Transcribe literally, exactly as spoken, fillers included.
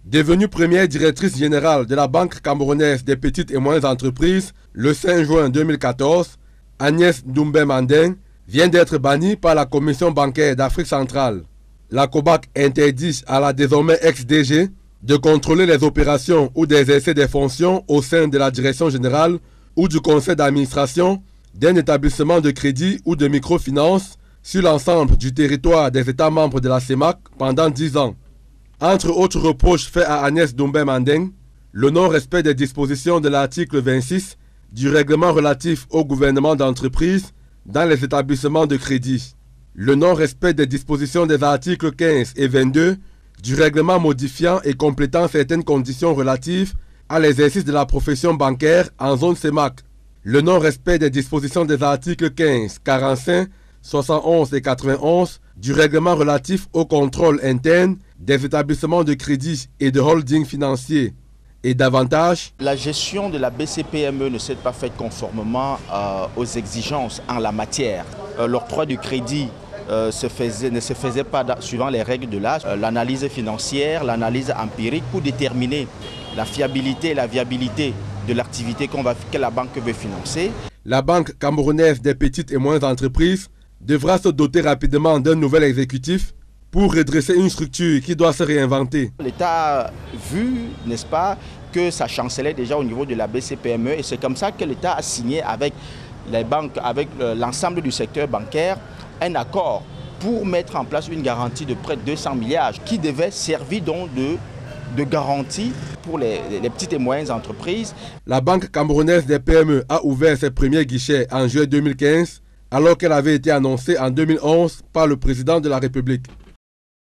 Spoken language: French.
Devenue première directrice générale de la Banque camerounaise des petites et moyennes entreprises le cinq juin deux mille quatorze, Agnès Ndoumbe Mandeng vient d'être bannie par la Commission bancaire d'Afrique centrale. La C O B A C interdit à la désormais ex-D G de contrôler les opérations ou d'exercer des fonctions au sein de la direction générale ou du conseil d'administration d'un établissement de crédit ou de microfinance sur l'ensemble du territoire des États membres de la C E M A C pendant dix ans. Entre autres reproches faits à Agnès Ndoumbe Mandeng, le non-respect des dispositions de l'article vingt-six du règlement relatif au gouvernement d'entreprise dans les établissements de crédit, le non-respect des dispositions des articles quinze et vingt-deux du règlement modifiant et complétant certaines conditions relatives à l'exercice de la profession bancaire en zone C E M A C, le non-respect des dispositions des articles quinze, quarante-cinq, soixante et onze et quatre-vingt-onze du règlement relatif au contrôle interne des établissements de crédit et de holding financier. Et davantage, la gestion de la B C P M E ne s'est pas faite conformément euh, aux exigences en la matière. Euh, L'octroi du crédit euh, se faisait, ne se faisait pas suivant les règles de l'âge. Euh, l'analyse financière, l'analyse empirique pour déterminer la fiabilité et la viabilité de l'activité qu'on va, que la banque veut financer. La Banque camerounaise des petites et moyennes entreprises devra se doter rapidement d'un nouvel exécutif pour redresser une structure qui doit se réinventer. L'État a vu, n'est-ce pas, que ça chancelait déjà au niveau de la B C P M E et c'est comme ça que l'État a signé avec les banques, avec l'ensemble du secteur bancaire, un accord pour mettre en place une garantie de près de deux cents milliards qui devait servir donc de, de garantie pour les, les petites et moyennes entreprises. La Banque camerounaise des P M E a ouvert ses premiers guichets en juillet deux mille quinze alors qu'elle avait été annoncée en deux mille onze par le président de la République.